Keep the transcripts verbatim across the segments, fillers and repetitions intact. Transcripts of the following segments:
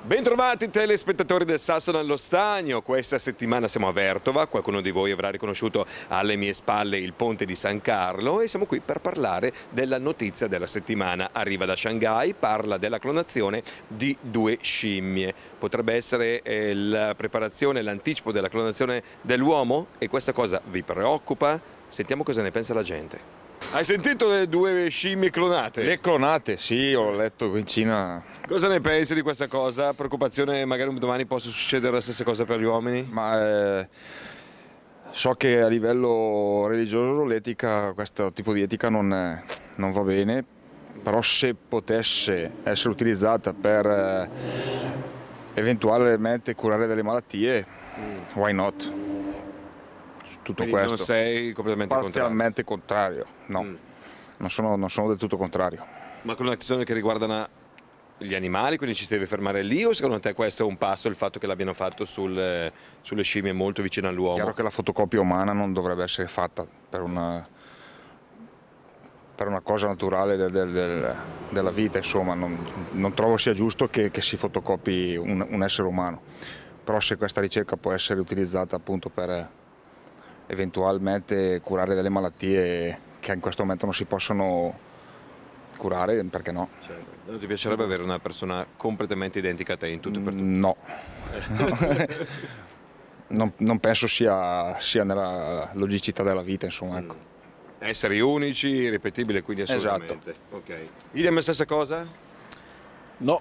Bentrovati telespettatori del Sasso nello Stagno, questa settimana siamo a Vertova, qualcuno di voi avrà riconosciuto alle mie spalle il ponte di San Carlo e siamo qui per parlare della notizia della settimana. Arriva da Shanghai, parla della clonazione di due scimmie. Potrebbe essere eh, la preparazione, l'anticipo della clonazione dell'uomo e questa cosa vi preoccupa? Sentiamo cosa ne pensa la gente. Hai sentito le due scimmie clonate? Le clonate, sì, ho letto qui in Cina. Cosa ne pensi di questa cosa? Preoccupazione, magari un domani possa succedere la stessa cosa per gli uomini? Ma eh, so che a livello religioso l'etica, questo tipo di etica non, è, non va bene, però se potesse essere utilizzata per eh, eventualmente curare delle malattie, mm. why not? Tutto Quindi questo. Non sei completamente parzialmente contrario, contrario. no, mm. non, sono, non sono del tutto contrario. Ma con un'azione che riguardano gli animali, quindi ci si deve fermare lì o secondo te questo è un passo, il fatto che l'abbiano fatto sul, sulle scimmie molto vicino all'uomo? È chiaro che la fotocopia umana non dovrebbe essere fatta per una, per una cosa naturale del, del, del, della vita, insomma, non, non trovo sia giusto che, che si fotocopi un, un essere umano, però se questa ricerca può essere utilizzata appunto per eventualmente curare delle malattie che in questo momento non si possono curare, perché no? Certo. Non ti piacerebbe avere una persona completamente identica a te in tutto e per tutto? No. non, non penso sia, sia nella logicità della vita, insomma. Ecco. Esseri unici, irripetibili, quindi assolutamente. Esatto. Okay. Idem stessa cosa? No.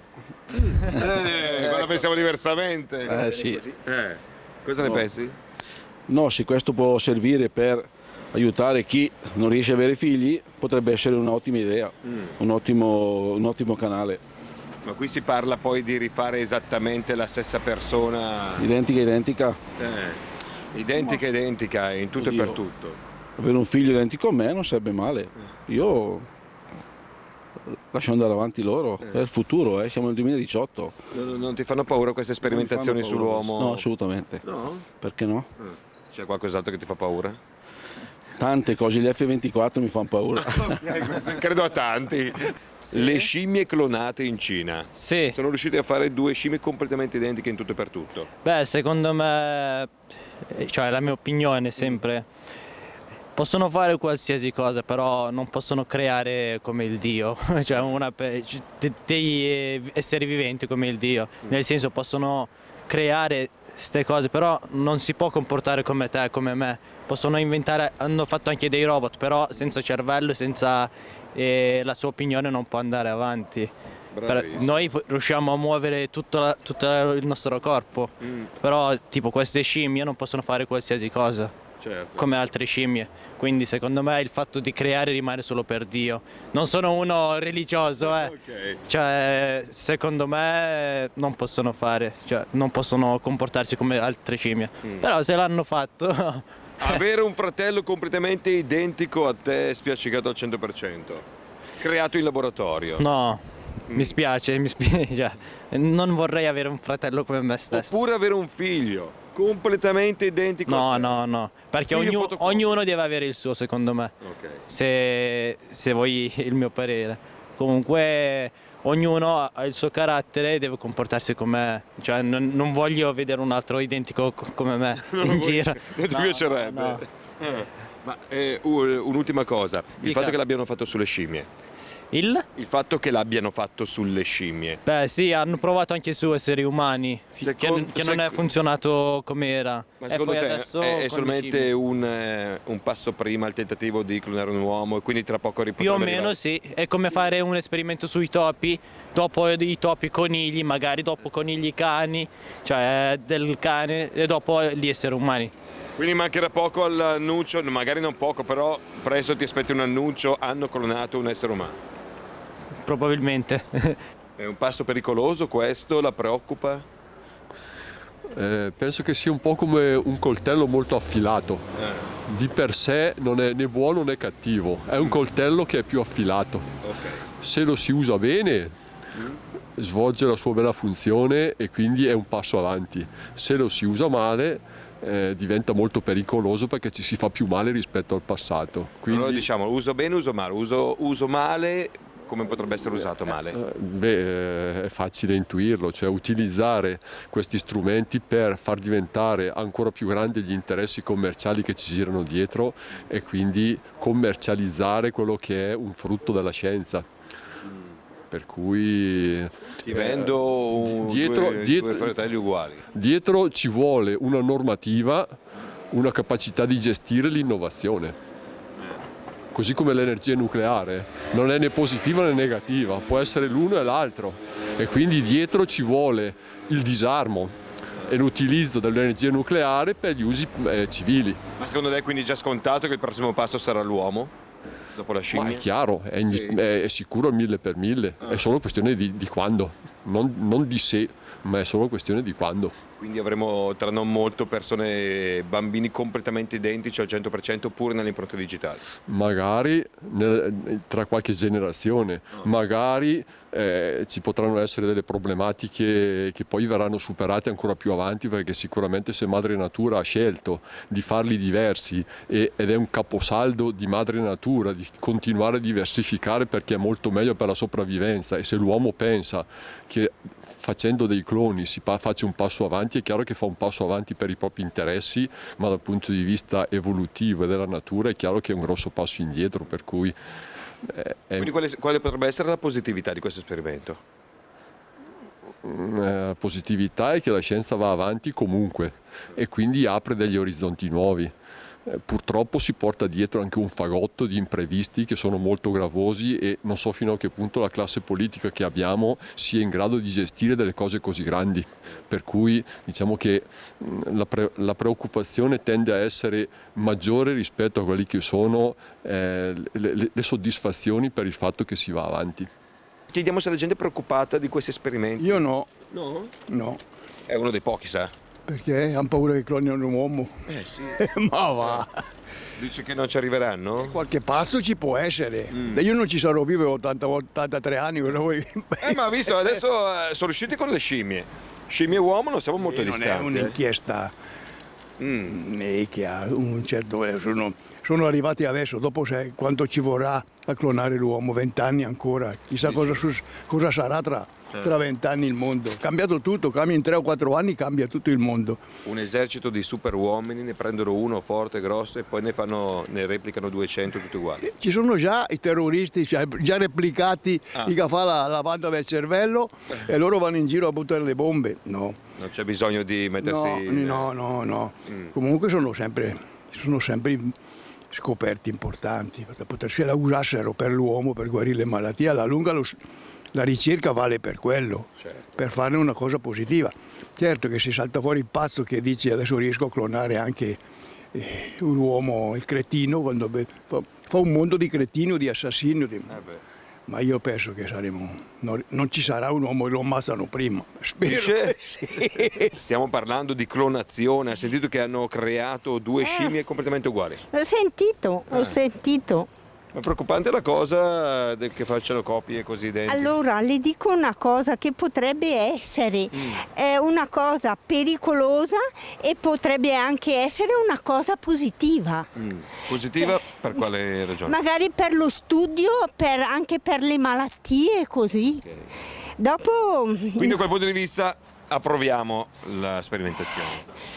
Eh, ma la pensiamo diversamente. Eh sì. Eh, cosa ne no. pensi? No, se questo può servire per aiutare chi non riesce ad avere figli, potrebbe essere un'ottima idea, mm. un, ottimo, un ottimo canale. Ma qui si parla poi di rifare esattamente la stessa persona? Identica, identica? Eh, identica, Ma... identica, in tutto Oddio. E per tutto. Avere un figlio identico a me non sarebbe male. Io lascio andare avanti loro, eh. è il futuro, eh. Siamo nel duemiladiciotto. Non, non ti fanno paura queste sperimentazioni sull'uomo? No, assolutamente. No? Perché no? Eh. C'è qualcos'altro che ti fa paura? Tante cose, gli F ventiquattro mi fanno paura. Credo a tanti. Sì. Le scimmie clonate in Cina. Sì. Sono riusciti a fare due scimmie completamente identiche in tutto e per tutto. Beh, secondo me, cioè la mia opinione sempre, possono fare qualsiasi cosa, però non possono creare come il Dio, cioè una, degli esseri viventi come il Dio. Nel senso, possono creare queste cose, però non si può comportare come te, come me. Possono inventare, hanno fatto anche dei robot, però senza cervello, senza eh, la sua opinione non può andare avanti. Per, noi riusciamo a muovere tutto, la, tutto il nostro corpo, mm. però tipo queste scimmie non possono fare qualsiasi cosa. Certo. Come altre scimmie, quindi secondo me il fatto di creare rimane solo per Dio. Non sono uno religioso, eh. Okay. Cioè, secondo me non possono fare, cioè non possono comportarsi come altre scimmie, mm. però se l'hanno fatto. Avere un fratello completamente identico a te è spiaccicato al cento per cento, creato in laboratorio? No, mm. mi spiace, mi spiace, non vorrei avere un fratello come me stesso. Oppure avere un figlio completamente identico no, a te. No, no, perché ognuno, ognuno deve avere il suo, secondo me, okay. se, se vuoi il mio parere. Comunque ognuno ha il suo carattere e deve comportarsi come me, cioè non, non voglio vedere un altro identico come me non in giro. Non ti no, piacerebbe? No, no. Eh, ma eh, un'ultima cosa, il Dica. fatto che l'abbiano fatto sulle scimmie. Il? Il fatto che l'abbiano fatto sulle scimmie. Beh sì, hanno provato anche su esseri umani, Secondo, che, che non è funzionato come era. Ma secondo te è, è solamente un, eh, un passo prima il tentativo di clonare un uomo e quindi tra poco ripotrà Più o meno arrivare? Sì, è come sì. fare un esperimento sui topi, dopo i topi conigli, magari dopo conigli cani, cioè del cane e dopo gli esseri umani. Quindi mancherà poco all'annuncio, magari non poco, però presto ti aspetti un annuncio, hanno clonato un essere umano. Probabilmente. È un passo pericoloso questo? La preoccupa? Eh, penso che sia un po' come un coltello molto affilato. Eh. Di per sé non è né buono né cattivo, è un coltello che è più affilato. Okay. Se lo si usa bene, mm. svolge la sua bella funzione e quindi è un passo avanti. Se lo si usa male, eh, diventa molto pericoloso perché ci si fa più male rispetto al passato. Quindi... Allora diciamo uso bene, uso male. Uso, uso male come potrebbe essere usato male? Beh, è facile intuirlo, cioè utilizzare questi strumenti per far diventare ancora più grandi gli interessi commerciali che ci girano dietro e quindi commercializzare quello che è un frutto della scienza. Per cui ti vendo un, dietro, due, dietro, due fratelli uguali. Dietro ci vuole una normativa, una capacità di gestire l'innovazione. Così come l'energia nucleare, non è né positiva né negativa, può essere l'uno e l'altro e quindi dietro ci vuole il disarmo e l'utilizzo dell'energia nucleare per gli usi eh, civili. Ma secondo lei è quindi già scontato che il prossimo passo sarà l'uomo? Dopo la scimmia? Ma è chiaro, è, sì. è, è sicuro al mille per mille, ah. È solo questione di, di quando, non, non di se, ma è solo questione di quando. Quindi avremo tra non molto persone, bambini completamente identici al cento per cento pur nell'impronta digitale? Magari nel, tra qualche generazione, oh. magari eh, ci potranno essere delle problematiche che poi verranno superate ancora più avanti, perché sicuramente se Madre Natura ha scelto di farli diversi e, ed è un caposaldo di Madre Natura di continuare a diversificare perché è molto meglio per la sopravvivenza, e se l'uomo pensa che facendo dei cloni si faccia un passo avanti, è chiaro che fa un passo avanti per i propri interessi, ma dal punto di vista evolutivo e della natura è chiaro che è un grosso passo indietro, per cui eh, è... Quindi quale, quale potrebbe essere la positività di questo esperimento? La positività è che la scienza va avanti comunque e quindi apre degli orizzonti nuovi. Eh, purtroppo si porta dietro anche un fagotto di imprevisti che sono molto gravosi e non so fino a che punto la classe politica che abbiamo sia in grado di gestire delle cose così grandi, per cui diciamo che mh, la, pre la preoccupazione tende a essere maggiore rispetto a quelli che sono eh, le, le, le soddisfazioni per il fatto che si va avanti. Chiediamo se la gente è preoccupata di questi esperimenti. Io no. No? No. È uno dei pochi, sa? Perché hanno paura che clonino un uomo. Eh sì. Ma va. Dice che non ci arriveranno? Qualche passo ci può essere. Mm. Io non ci sarò vivo, ho ottantatré anni. Vuoi... Eh, ma visto, adesso eh, sono riusciti con le scimmie. Scimmie e uomo non siamo molto eh, distanti. Non è un'inchiesta mm. che ha un certo... Sono, sono arrivati adesso, dopo sai quanto ci vorrà a clonare l'uomo, vent'anni ancora. Chissà cosa, cosa sarà tra... tra vent'anni il mondo. Cambiato tutto, cambia in tre o quattro anni, cambia tutto il mondo. Un esercito di super uomini, ne prendono uno forte, grosso e poi ne, fanno, ne replicano duecento tutti uguali. Ci sono già i terroristi, cioè, già replicati, ah. che fa la lavanda del cervello eh. e loro vanno in giro a buttare le bombe. No. Non c'è bisogno di mettersi... No, no, no. no. Mm. Comunque sono sempre, sono sempre scoperti importanti, perché potersi la usassero per l'uomo, per guarire le malattie, alla lunga lo... La ricerca vale per quello, certo. Per farne una cosa positiva. Certo che si salta fuori il pazzo che dice adesso riesco a clonare anche eh, un uomo, il cretino, quando fa, fa un mondo di cretino, di assassino. Di... Eh ma io penso che saremo, non, non ci sarà un uomo e lo ammazzano prima. Spero. Dice? Sì. Stiamo parlando di clonazione, ha sentito che hanno creato due eh. scimmie completamente uguali? Ho sentito, eh. ho sentito. Ma è preoccupante la cosa del che facciano copie così identiche? Allora, le dico una cosa che potrebbe essere mm. eh, una cosa pericolosa e potrebbe anche essere una cosa positiva. Mm. Positiva eh, per quale ragione? Magari per lo studio, per, anche per le malattie, così. Okay. Dopo... Quindi da quel punto di vista approviamo la sperimentazione.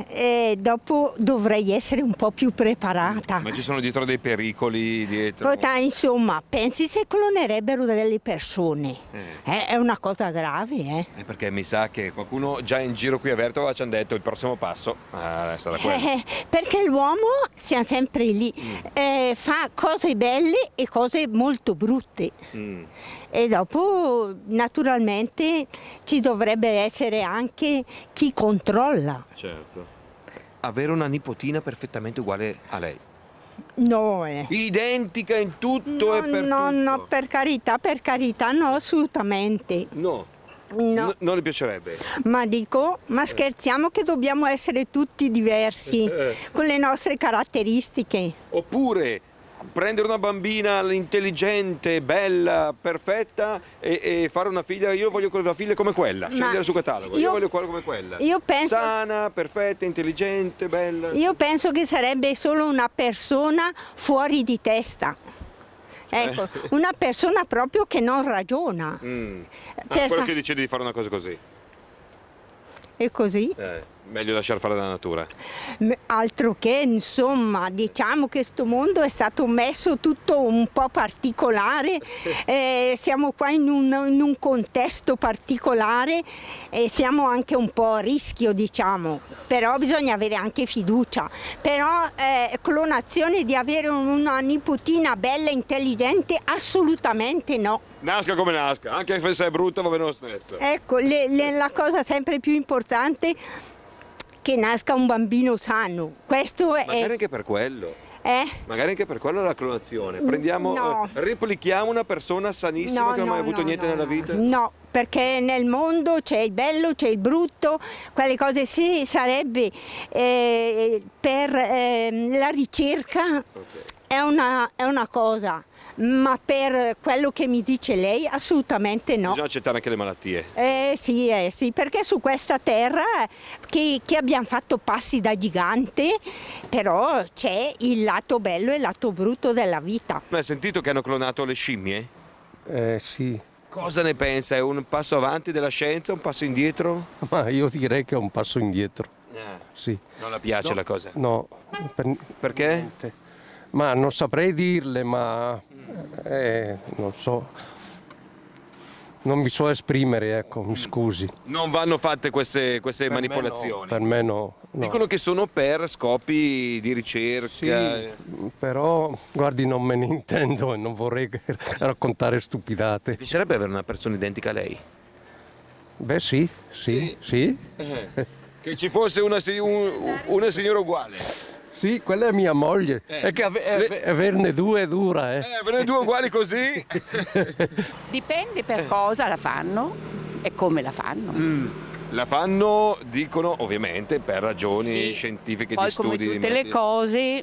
E dopo dovrei essere un po' più preparata. Ma ci sono dietro dei pericoli? Dietro... Poi, insomma, pensi se clonerebbero delle persone? Eh. È una cosa grave, eh? eh? Perché mi sa che qualcuno già in giro qui a Vertova ci hanno detto il prossimo passo ah, sarà quello. Eh, perché l'uomo siamo sempre lì, mm. eh, fa cose belle e cose molto brutte. Mm. E dopo naturalmente ci dovrebbe essere anche chi controlla. Certo. Avere una nipotina perfettamente uguale a lei. No, eh. Identica in tutto no, e per no, tutto. No, per carità, per carità, no, assolutamente. No. No. No, non le piacerebbe? Ma dico, ma scherziamo che dobbiamo essere tutti diversi, con le nostre caratteristiche. Oppure prendere una bambina intelligente, bella, perfetta e, e fare una figlia, io voglio una figlia come quella, scegliere sul catalogo, io, io voglio quella come quella. Io penso, sana, perfetta, intelligente, bella. Io penso che sarebbe solo una persona fuori di testa. Ecco, una persona proprio che non ragiona. Mm. Ah, Per quello fa- che decide di fare una cosa così. E così. Eh, meglio lasciare fare la natura. M- Altro che, insomma, diciamo che questo mondo è stato messo tutto un po' particolare, eh, siamo qua in un, in un contesto particolare e siamo anche un po' a rischio, diciamo, però bisogna avere anche fiducia. Però eh, clonazione di avere una nipotina bella, intelligente, assolutamente no. Nasca come nasca, anche se è brutta va bene lo stesso. Ecco, le- le- la cosa sempre più importante che nasca un bambino sano. Questo Magari è... anche per quello. Eh? Magari anche per quello la clonazione. Prendiamo, No. eh, replichiamo una persona sanissima No, che non ha mai no, avuto no, niente no, nella no. vita. No, perché nel mondo c'è il bello, c'è il brutto, quelle cose sì, sarebbe eh, per eh, la ricerca è, una, è una cosa, ma per quello che mi dice lei assolutamente no. Bisogna accettare anche le malattie. Eh sì, eh sì, perché su questa terra che, che abbiamo fatto passi da gigante, però c'è il lato bello e il lato brutto della vita. Hai sentito che hanno clonato le scimmie? Eh sì, Cosa ne pensa? È un passo avanti della scienza, un passo indietro? ma io direi che è un passo indietro, Eh, sì. non la piace la cosa. No, per- Perché? niente. Ma non saprei dirle, ma eh, non so, non mi so esprimere, ecco, mi scusi. Non vanno fatte queste, queste Per me no, manipolazioni. Per me no. no. Dicono che sono per scopi di ricerca. Sì, però guardi, non me ne intendo e non vorrei raccontare stupidate. Mi piacerebbe avere una persona identica a lei. Beh sì, sì, sì. Che ci fosse una, si- un- una signora uguale. Sì, quella è mia moglie. È che ave- Le- averne due è dura, eh. Eh, ve ne due uguali così? Dipende per cosa la fanno e come la fanno. La fanno, dicono, ovviamente, per ragioni Sì. scientifiche Poi di studi. come di tutte le meti- cose Eh.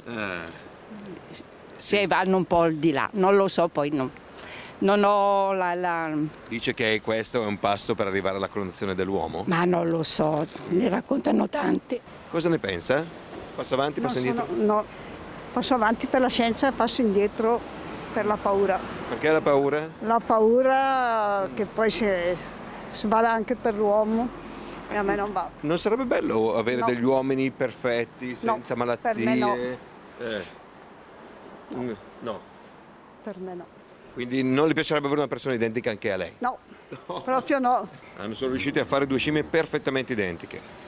si vanno un po' al di là, non lo so, poi non, non ho la, la- Dice che questo è un passo per arrivare alla clonazione dell'uomo. ma non lo so, ne raccontano tante. Cosa ne pensa? Passo avanti, passo Non indietro? sono- no, passo avanti per la scienza e passo indietro per la paura. Perché la paura? La paura che poi si, si vada anche per l'uomo e a me non va. Non sarebbe bello avere No. degli uomini perfetti, senza per malattie? me no. Eh. Mm, no. Per me no. Quindi non le piacerebbe avere una persona identica anche a lei? No, proprio no. Hanno sono riusciti a fare due scimmie perfettamente identiche.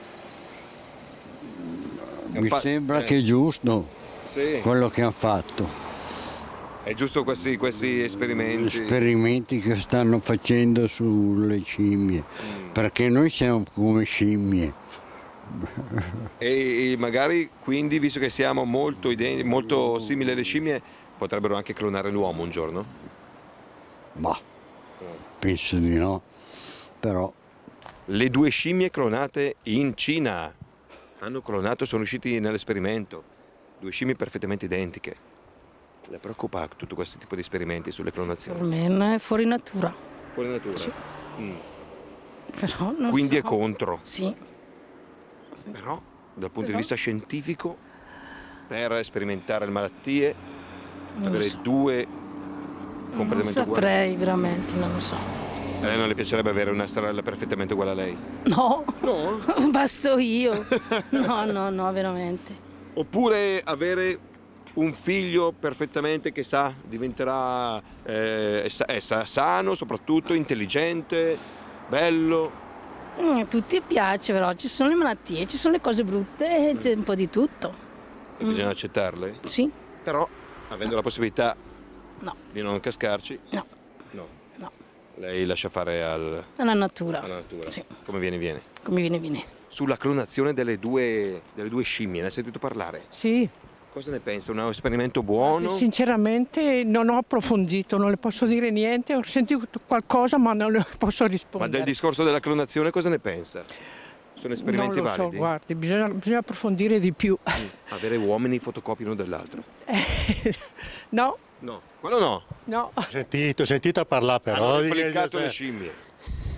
È un Mi pa- sembra eh, che è giusto sì. quello che hanno fatto, È giusto questi, questi gli esperimenti. esperimenti che stanno facendo sulle scimmie, perché noi siamo come scimmie. E, e magari quindi, visto che siamo molto, ident- molto simili alle scimmie, potrebbero anche clonare l'uomo un giorno? Ma penso di no, però Le due scimmie clonate in Cina hanno clonato, sono riusciti nell'esperimento. Due scimmie perfettamente identiche. Le preoccupa tutto questo tipo di esperimenti sulle Per clonazioni? me è fuori natura, Fuori natura? Sì. Mm. però non Quindi so. è contro. Sì, Però, dal punto di Però- vista scientifico, per sperimentare le malattie, non lo avere so. due Non completamente uguali. saprei veramente, non lo so. A lei non le piacerebbe avere una sorella perfettamente uguale a lei? No, No? basto io. No, no, no, veramente. Oppure avere un figlio perfettamente che sa, diventerà eh, è sa- è sa- sano, soprattutto intelligente, bello. Mm, tutti piace, però ci sono le malattie, ci sono le cose brutte, c'è un po' di tutto. E bisogna accettarle. Sì, Però, avendo la possibilità no, di non cascarci, no, no. no. Lei lascia fare al- Alla natura. alla natura. Sì, Come viene, viene. come viene, viene. Sulla clonazione delle due, delle due scimmie, ne hai sentito parlare? Sì, Cosa ne pensa? Un esperimento buono? sinceramente non ho approfondito, non le posso dire niente, ho sentito qualcosa ma non le posso Ma rispondere. del discorso della clonazione cosa ne pensa? Sono esperimenti non lo so, validi? guardi, bisogna, bisogna approfondire di più. Avere uomini fotocopie uno dell'altro? No, No, quello no. no. Ho sentito, ho sentito parlare però. Hanno di- replicato di- le scimmie.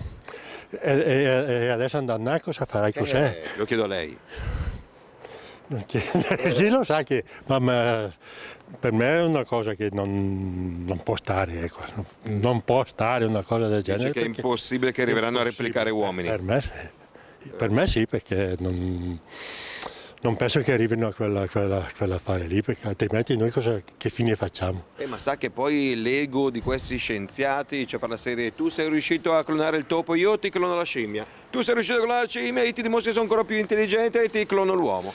E, e- e adesso andando a cosa farai? Cos'è? Eh, lo chiedo a lei. Chi lo sa che, ma, ma per me è una cosa che non, non può stare, ecco. Non può stare una cosa del genere. Dice che è impossibile che arriveranno a replicare uomini. Per me, per me sì, perché non, non penso che arrivino a quella, quella, quell'affare lì, perché altrimenti noi cosa, che fine facciamo? Eh, ma sa che poi l'ego di questi scienziati, cioè per la serie tu sei riuscito a clonare il topo, io ti clono la scimmia, tu sei riuscito a clonare la scimmia, io ti dimostro che sono ancora più intelligente e ti clono l'uomo.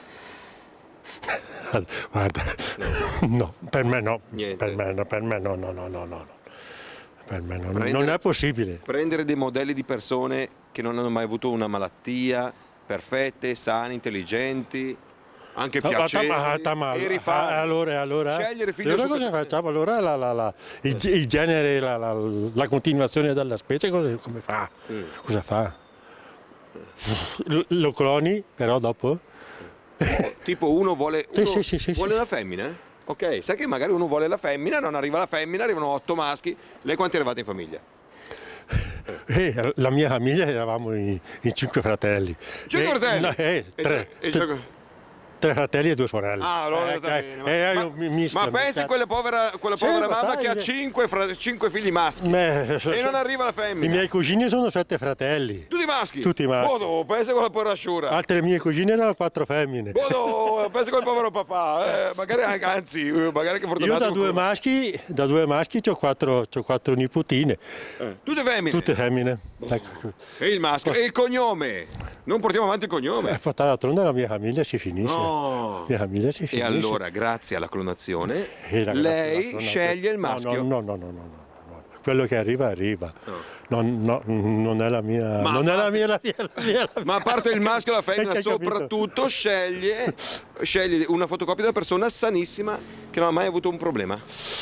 Guarda, no, per me no, Niente. per me no, per me no, no, no, no, no. Per me no, Prendere- non è possibile. Prendere dei modelli di persone che non hanno mai avuto una malattia, perfette, sane, intelligenti, anche Ah, piacevoli, ma- ma- ma- e rifarli. allora, allora, Scegliere figlio allora su- cosa facciamo? Allora la, la, la, il, ge- il genere, la, la, la continuazione della specie cosa, come fa? Mm. Cosa fa? Lo- Lo cloni, però dopo? Tipo uno vuole, Sì, uno sì, sì, sì, vuole sì. una femmina? Ok, sai che magari uno vuole la femmina, non arriva la femmina, arrivano otto maschi. Lei quanti eravate in famiglia? Eh, la mia famiglia eravamo in, in cinque fratelli. Cinque Eh, fratelli? no, eh, E tre, cioè- e tre, cioè- tre fratelli e due sorelle. Ah, allora Eh, sta eh, bene, eh, ma, io mi- mi- ma mi- pensi a quella povera, quella Sì, povera ma mamma dai, che ha eh. cinque, fra- cinque figli maschi Me- e non arriva la femmina. I miei cugini sono sette fratelli. Tutti maschi? Tutti maschi. Bodo, pensa a quella povera asciura. Altre mie cugine erano quattro femmine. Bodo, pensa a quel povero papà. Eh, magari anche, anzi, eh, magari che Io fortunato. da due ancora. maschi, da due maschi ho quattro, c'ho quattro nipotine. Eh, tutte femmine. Tutte femmine. Ecco. E il maschio. E il cognome? Non portiamo avanti il cognome. Eh, poi d'altronde la mia famiglia si finisce. No. La mia famiglia si E finisce. allora, grazie alla clonazione, E la- lei la clonazione- sceglie il No, maschio. No, no, no, no, no, no, no. Quello che arriva, arriva. Non, no, non è la mia. Ma non a è la parte- mia, la mia, la mia, la mia. Ma a parte il maschio e la femmina, Hai capito? soprattutto sceglie, sceglie una fotocopia di una persona sanissima che non ha mai avuto un problema.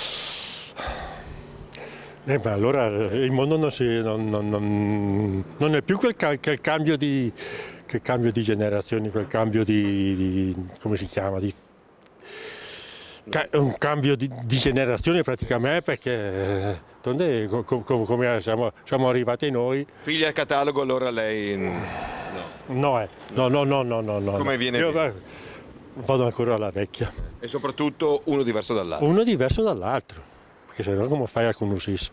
Eh, ma allora il mondo non, si, non, non- non- non è più quel, ca- quel cambio di quel cambio di generazioni, quel cambio di, di- come si chiama? Di, ca- un cambio di, di generazione praticamente perché eh, donde- co- co- come siamo, siamo arrivati noi. Figlia al catalogo, allora lei. No. No, eh. no, no, no, no, no, no. Come viene Io, via? beh, vado ancora alla vecchia. E soprattutto uno diverso dall'altro. Uno diverso dall'altro, perché se no come fai a conoscersi?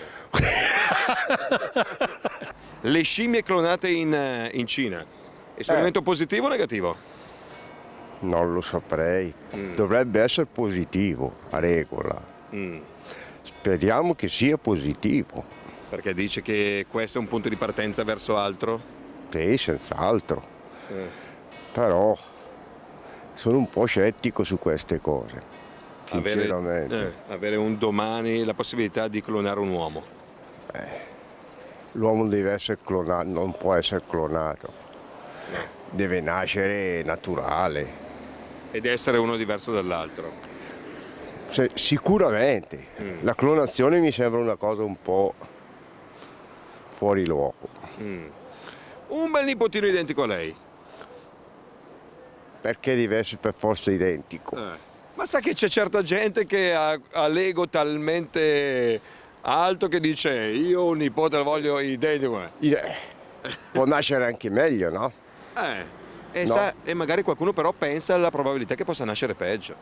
Le scimmie clonate in, eh, in Cina. Esperimento Eh. positivo o negativo? Non lo saprei. Mm. Dovrebbe essere positivo, a regola. Mm. Speriamo che sia positivo. Perché dice che questo è un punto di partenza verso altro? Sì, senz'altro. Eh. Però sono un po' scettico su queste cose. Sinceramente. Avere, eh, avere un domani la possibilità di clonare un uomo. L'uomo deve essere clonato, non può essere clonato. Deve nascere naturale. Ed essere uno diverso dall'altro. Se- sicuramente. Mm. La clonazione mi sembra una cosa un po' fuori luogo. Mm. Un bel nipotino identico a lei. Perché deve essere per forza identico? Eh. Ma sa che c'è certa gente che ha, ha l'ego talmente alto che dice io un nipote lo voglio identico. Eh, Può nascere anche meglio, no? Eh, e, No. sa- e magari qualcuno però pensa alla probabilità che possa nascere peggio.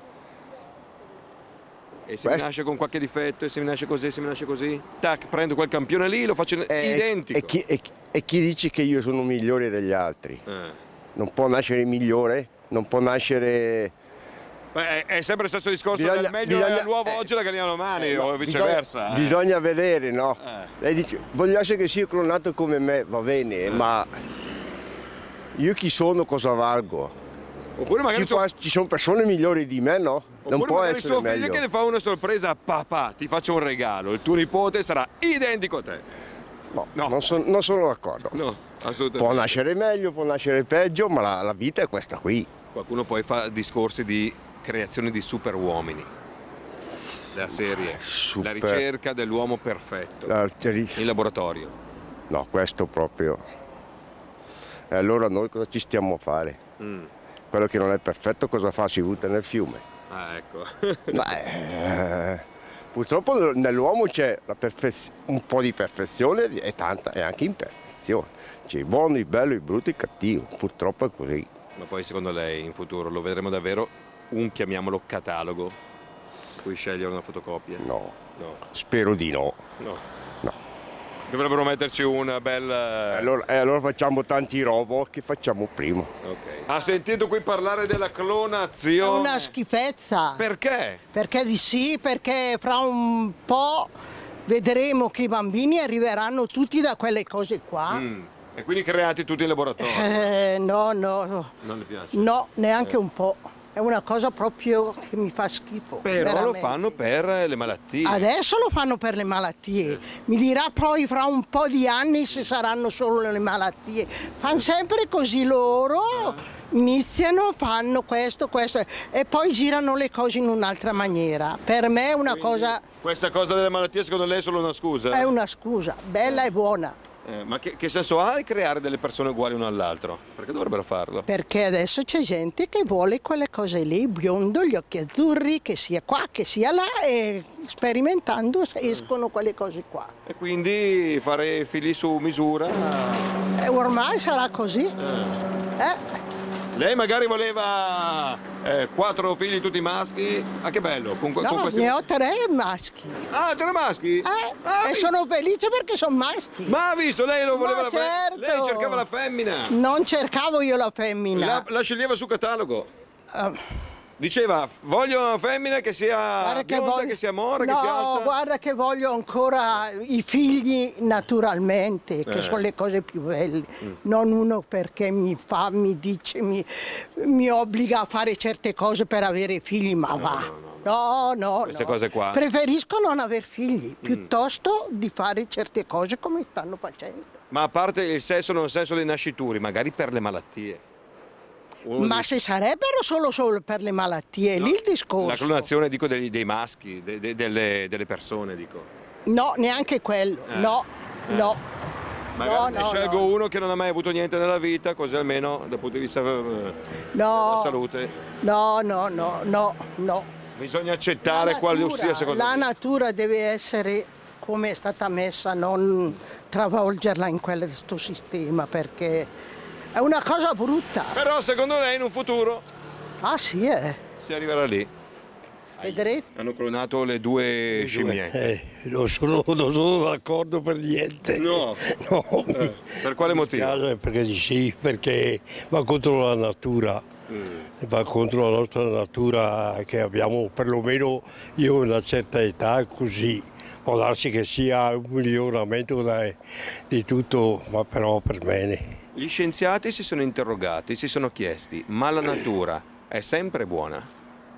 E se mi Questo- nasce con qualche difetto, e se mi nasce così, e se mi nasce così, tac, prendo quel campione lì, lo faccio Eh, identico. E chi, e chi- e chi dice che io sono migliore degli altri? Eh. Non può nascere migliore? Non può nascere... Beh, è, è sempre lo stesso discorso Bisogna- del meglio bisogna- è l'uovo oggi e la gallina domani, o viceversa. Bisogna, eh. bisogna vedere, no? Lei dice, voglio essere che sia clonato come me, va bene, Eh. ma io chi sono, cosa valgo? Oppure magari ci, suo- può- ci sono persone migliori di me, no? Non Oppure può magari essere suo figlio meglio. che ne fa una sorpresa, papà, ti faccio un regalo, il tuo nipote sarà identico a te. No, Non, son- non sono d'accordo. No, assolutamente. Può nascere meglio, può nascere peggio, ma la, la vita è questa qui. Qualcuno poi fa discorsi di creazione di super uomini. La serie, Super. la ricerca dell'uomo perfetto La- in laboratorio. No, questo proprio. E allora noi cosa ci stiamo a fare? Mm. Quello che non è perfetto cosa fa? Si butta nel fiume. Ah, ecco. Beh, eh, purtroppo nell'uomo c'è la perfez- un po' di perfezione e tanta e anche imperfezione. C'è il buono, il bello, il brutto e il cattivo. Purtroppo è così. Ma poi secondo lei in futuro lo vedremo davvero un, chiamiamolo, catalogo su cui scegliere una fotocopia? No, no. Spero di no. No. No. Dovrebbero metterci una bella... Allora, eh, allora facciamo tanti robot che facciamo prima. Okay. Ha sentito qui parlare della clonazione? È una schifezza. Perché? Perché di sì, perché fra un po' vedremo che i bambini arriveranno tutti da quelle cose qua. Mm. E quindi creati tutti in laboratorio? Eh, no, no, no. Non le piace? No, neanche Eh. un po'. È una cosa proprio che mi fa schifo. Però veramente. lo fanno per le malattie. Adesso lo fanno per le malattie. Mi dirà poi fra un po' di anni se saranno solo le malattie. Fanno sempre così loro, iniziano, fanno questo, questo e poi girano le cose in un'altra maniera. Per me è una Quindi, cosa... Questa cosa delle malattie secondo lei è solo una scusa? È una scusa, bella e buona. Eh, ma che, che senso ha creare delle persone uguali uno all'altro? Perché dovrebbero farlo? Perché adesso c'è gente che vuole quelle cose lì, biondo, gli occhi azzurri, che sia qua, che sia là, e sperimentando escono quelle cose qua. E quindi fare figli su misura? E ormai sarà così. Eh. Eh? Lei magari voleva eh, quattro figli tutti maschi? Ah, che bello! Con, No, con questi... ne ho tre maschi. Ah, tre maschi? Eh, Ah, e visto. sono felice perché sono maschi. Ma ha visto, lei lo voleva Ma la fe- certo. Lei cercava la femmina. Non cercavo io la femmina. La, la sceglieva su catalogo. Ah. Diceva, voglio una femmina che sia Guarda che bionda, voglio- che sia mora, no, che sia alta. guarda che voglio ancora i figli naturalmente, che Eh. sono le cose più belle. Non uno perché mi fa, mi dice, mi, mi obbliga a fare certe cose per avere figli, ma va. No, no, Queste no. cose qua. Preferisco non aver figli, piuttosto di fare certe cose come stanno facendo. Ma a parte il sesso non senso dei nascituri, magari per le malattie. Uno Ma dice- se sarebbero solo, solo per le malattie, lì il discorso. La clonazione, dico, dei, dei maschi, de- de- delle, delle persone, dico. No, neanche quello, Eh. no, Eh. no. Magari No, ne no, scelgo no. uno che non ha mai avuto niente nella vita, così almeno dal punto di vista eh, No. della salute. No, no, no, no, no. Bisogna accettare qualsiasi cosa. La natura deve essere come è stata messa, non travolgerla in questo sistema, perché è una cosa brutta. Però secondo lei in un futuro Ah sì, eh. si arriverà lì. Vedrete? Hanno clonato le due scimmiette. Eh, non sono, non sono d'accordo per niente. No. No, Eh, per quale mi motivo? dispiace, perché di sì, perché va contro la natura. Mm. Va contro la nostra natura che abbiamo, perlomeno io ho una certa età così. Può darsi che sia un miglioramento da- di tutto, ma però per me. Gli scienziati si sono interrogati, si sono chiesti, ma la natura è sempre buona?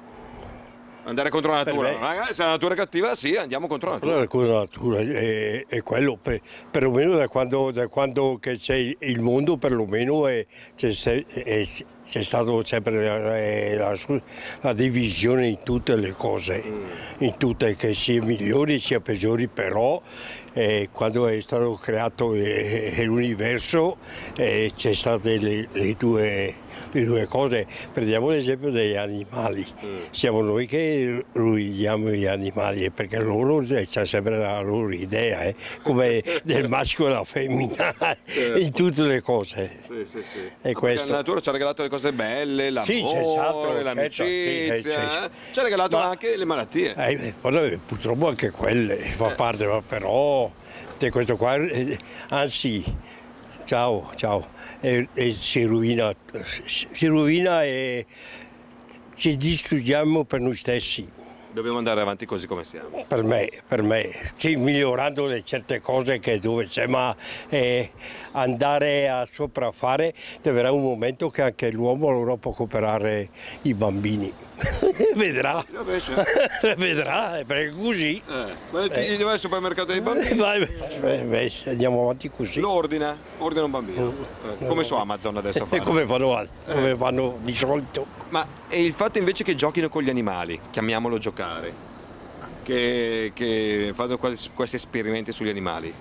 Andare contro la Per natura? me- Magari se la natura è cattiva, sì, andiamo contro la natura. Allora, con la natura è, è quello, per, perlomeno da quando, da quando che c'è il mondo, perlomeno è, c'è, se- è- c'è stato sempre la, la, la divisione in tutte le cose, in tutte, che sia migliori sia peggiori, però eh, quando è stato creato eh, l'universo eh, c'è state le, le due... le due cose. Prendiamo l'esempio degli animali, siamo noi che ruiniamo gli animali perché loro eh, c'è sempre la loro idea, eh, come del maschio e la femmina in tutte le cose. Sì, sì, sì. E No, perché questo- la natura ci ha regalato le cose belle, l'amore, Sì, c'è stato, l'amicizia, certo, sì, sì, sì. eh. ci ha regalato Ma- anche le malattie. Eh, poi, purtroppo anche quelle fa parte, ma però di questo qua, eh, anzi, ciao, ciao, e, e si rovina, si si rovina e ci distruggiamo per noi stessi. Dobbiamo andare avanti così come siamo. Per me, per me, che migliorando le certe cose che dove c'è, ma eh, andare a sopraffare, arriverà un momento che anche l'uomo allora può cooperare i bambini. Vedrà, Vabbè, cioè. vedrà, eh, perché così. Eh, ma ti- gli dov'è il supermercato dei Eh, bambini? vai, beh, beh, andiamo avanti così. Lo ordina, ordina un bambino. Eh, come su Amazon adesso E fanno. come fanno, a- come fanno di solito? Ma e il fatto invece che giochino con gli animali, chiamiamolo giocare, che, che fanno quals- questi esperimenti sugli animali.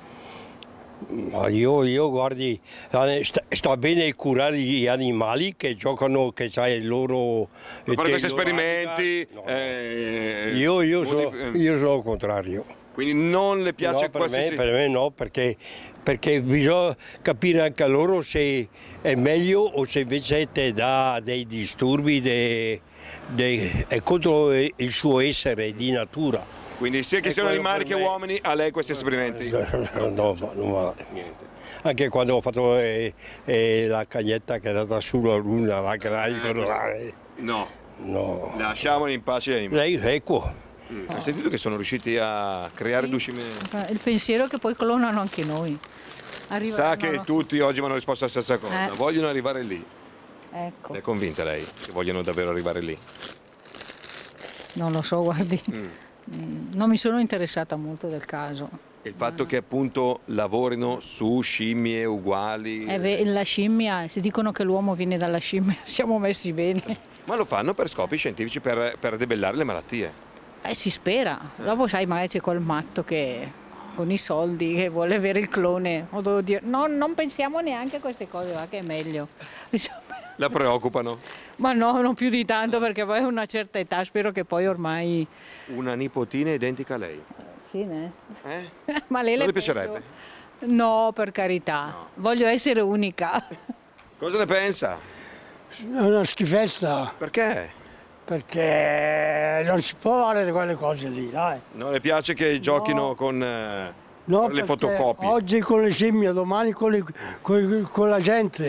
Ma io, io guardi, eh, sta, sta bene curare gli animali che giocano, che c'hai il loro... Per fare questi tellurata. esperimenti. eh, Io, io, modif- sono, io sono al contrario. Quindi non le piace no, per qualsiasi... Me, per me no, perché, perché bisogna capire anche a loro se è meglio o se invece ti dà dei disturbi, de, de, è contro il suo essere di natura. Quindi sia che E siano quello animali che per me- uomini, a lei questi esperimenti? No, no, no, non va niente. Anche quando ho fatto eh, eh, la cagnetta che è andata sulla luna, la grande, Eh, No, no. lasciamoli in pace gli animali. Lei, ecco. Mm. Hai sentito che sono riusciti a creare Sì. due scimmie? Il pensiero che poi clonano anche noi. Sa Arriveranno- che tutti oggi mi hanno risposto la stessa cosa, Eh. vogliono arrivare lì. Ecco, È convinta lei che vogliono davvero arrivare lì? non lo so, guardi. Mm. Mm, Non mi sono interessata molto del caso. Il fatto che appunto lavorino su scimmie uguali, Eh beh, la scimmia, se dicono che l'uomo viene dalla scimmia, siamo messi bene. ma lo fanno per scopi scientifici, per, per debellare le malattie. Eh, si spera. Dopo sai, magari c'è quel matto che con i soldi che vuole avere il clone. O devo dire, no, non pensiamo neanche a queste cose, va che è meglio. La preoccupano? Ma no, non più di tanto perché poi a una certa età spero che poi ormai... Una nipotina identica a lei. Sì, ne? Eh? Ma lei Non le penso- piacerebbe? No, per carità. Voglio essere unica. Cosa ne pensa? È una schifezza. Perché? Perché non si può fare di quelle cose lì, dai. Non le piace che giochino con, eh, No, con le perché fotocopie? oggi con le scimmie, domani con, le- con- con la gente.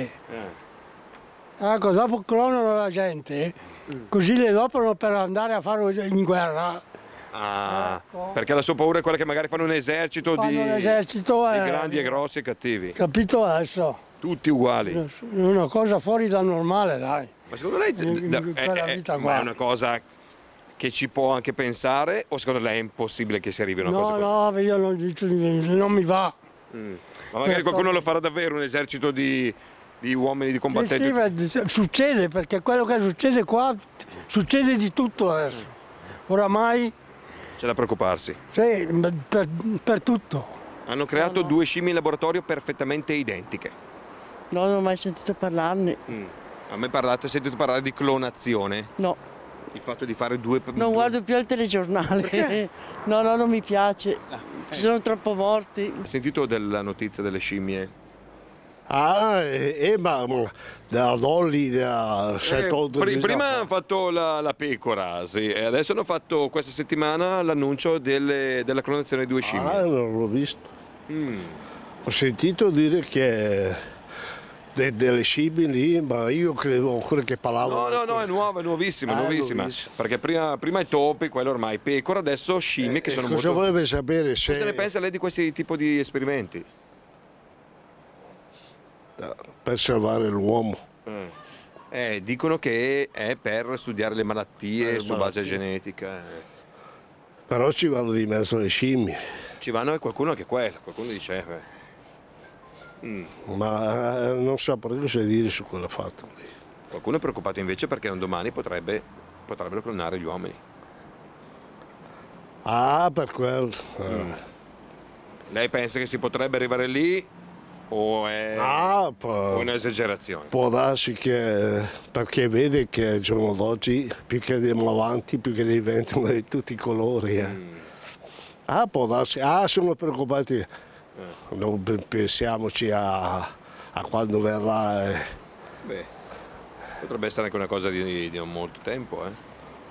Eh. Ecco, dopo clonano la gente, così le adoperano per andare a fare in guerra. Ah, perché la sua paura è quella che magari fanno un esercito, Fanno di, un esercito, di eh. grandi e grossi e cattivi. Capito adesso? Tutti uguali. È una cosa fuori dal normale, dai. Ma secondo lei In- da- in è, quella è- vita ma qua. è una cosa che ci può anche pensare o secondo lei è impossibile che si arrivi a una cosa No, così? no, io non, non mi va. Mm. Ma magari qualcuno lo farà davvero, un esercito di, di uomini, di Sì, combattenti. sì, ma succede, perché quello che succede qua, succede di tutto adesso. Oramai, C'è da preoccuparsi. sì, per, per tutto. Hanno creato due scimmie in laboratorio perfettamente identiche. No, non ho mai sentito parlarne. Mm. A me parlate, sentito parlare di clonazione? No. Il fatto di fare due... Non guardo più il telegiornale. Perché? No, no, non mi piace. Ci sono troppo morti. Hai sentito della notizia delle scimmie? Ah, eh, eh, ma da Dolly, da sette otto Eh, pri- mesi prima fa. hanno fatto la, la pecora, sì, e adesso hanno fatto questa settimana l'annuncio delle- della clonazione di due scimmie. Ah, non l'ho visto. Mm. Ho sentito dire che de- delle scimmie lì, ma io credevo ancora che parlavano. No, no, no, è nuova, è nuovissima, Ah, nuovissima. nuovissima. Perché prima, prima i topi, quello ormai pecora, adesso scimmie che Eh, sono cosa molto... vorrebbe sapere se... Cosa ne pensa lei di questi tipi di esperimenti? Per salvare l'uomo. Eh. Eh, dicono che è per studiare le malattie Le su base malattie. genetica. eh. Però ci vanno di mezzo le scimmie. Ci vanno e qualcuno anche quello, qualcuno dice... eh, mm. Ma eh, non saprei cosa dire su quello fatto lì. Qualcuno è preoccupato invece perché un domani potrebbe, potrebbero clonare gli uomini. Ah, per quello. Eh. Mm. Lei pensa che si potrebbe arrivare lì o è, Ah, può, o è un'esagerazione? può darsi che, perché vede che al giorno d'oggi più che andiamo avanti, più che diventano di tutti i colori. eh. Mm. Ah, può darsi. Ah, sono preoccupati. Non pe- pensiamoci a, a quando verrà. eh. Beh, potrebbe essere anche una cosa di, di non molto tempo, eh?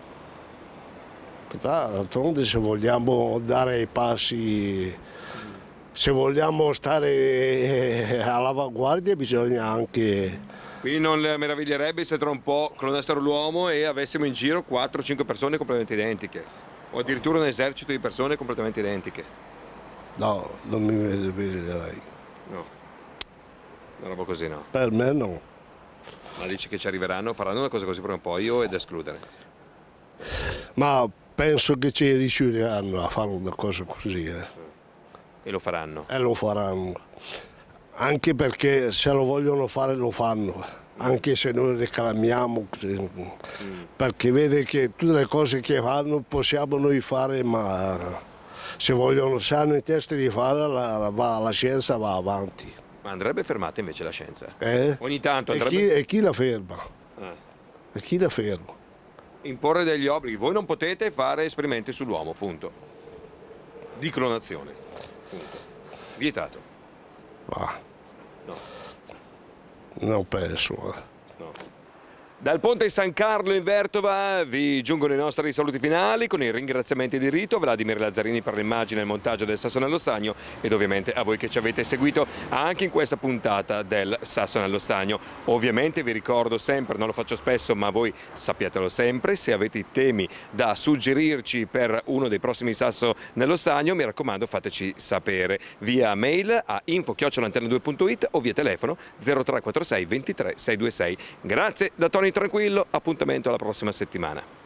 Però, d'altronde se vogliamo dare i passi, se vogliamo stare eh, all'avanguardia bisogna anche... Quindi non le meraviglierebbe se tra un po' clonassero l'uomo e avessimo in giro quattro cinque persone completamente identiche, o addirittura un esercito di persone completamente identiche. No, non mi meraviglierei. No, una roba così no. Per me no. Ma dici che ci arriveranno, faranno una cosa così prima o poi o è da escludere? Ma penso che ci riusciranno a fare una cosa così. Eh. E lo faranno? E lo faranno. Anche perché se lo vogliono fare lo fanno. Anche se noi reclamiamo. Perché vede che tutte le cose che fanno possiamo noi fare, ma se vogliono, se hanno in testa di fare, la, la, va- la scienza va avanti. Ma andrebbe fermata invece la scienza? Eh? Ogni tanto E chi, andrebbe... e chi la ferma? Eh. E chi la ferma? Imporre degli obblighi. Voi non potete fare esperimenti sull'uomo, punto. Di clonazione. Punto. Vietato. Va. No. Non penso. Eh. No. Dal ponte San Carlo in Vertova vi giungono i nostri saluti finali con i ringraziamenti di rito, Vladimir Lazzarini per l'immagine e il montaggio del Sasso nello Stagno ed ovviamente a voi che ci avete seguito anche in questa puntata del Sasso nello Stagno. Ovviamente vi ricordo sempre, non lo faccio spesso ma voi sappiatelo sempre, se avete temi da suggerirci per uno dei prossimi Sasso nello Stagno mi raccomando fateci sapere via mail a info chiocciola antena due punto it o via telefono zero tre quattro sei ventitré sei due sei. Grazie da Tony Tranquillo, appuntamento alla prossima settimana.